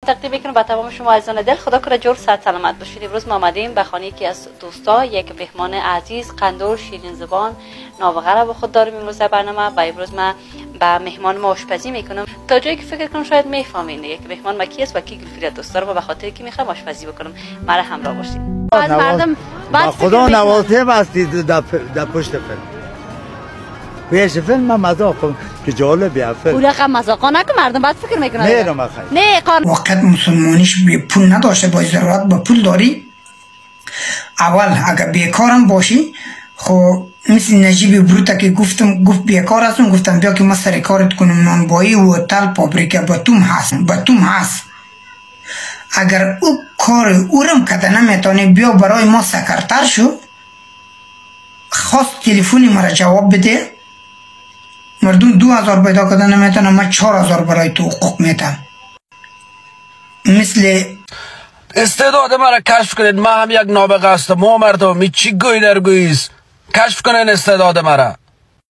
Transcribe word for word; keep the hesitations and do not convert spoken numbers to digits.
تقدیم میکنم به تمام شما عزیزان دل. خدا کنه جور صحت سلامت باشید. امروز ما آمدیم به خانه یکی از دوستا، یک مهمان عزیز قندور شیرین زبان نابغه را به خود داریم امروز در برنامه و امروز ما به مهمان ما آشپزی میکنم. تا جایی که فکر کنم شاید میفهمین یک مهمان ما کی است و کی گلفری دوست داره و به خاطر کی میخوام آشپزی بکنم. مرا همراه باشید. از مردم بعد خدا نوازه هستید در پشت فیلم. پیش فیلم من مذاق کنم که جالب یا فیلم. اون رقم مذاقا نکن مردم بعد فکر میکنن. نه رو مخیر. نه قانون. وقت مسلمانیش به پول نداشته با ضرورت با پول داری. اول اگر بیکارم باشی خب مثل نجیب بروتا که گفتم گفت بیکار هستم گفتم بیا که ما سر کارت کنم نانبایی و هتل پاپریکا با توم هست با توم هست. اگر او کار اورم کده نمیتونه بیا برای ما سکرتر شو خواست تلفنی مرا جواب بده مردم دو هزار پیدا کده نمیتونه من چهار هزار برای تو حقوق میتم. مثل استعداد مرا کشف کنید. ما هم یک نابغه هستم. ما مردم چی گوی در گویست کشف کنین استعداد مرا.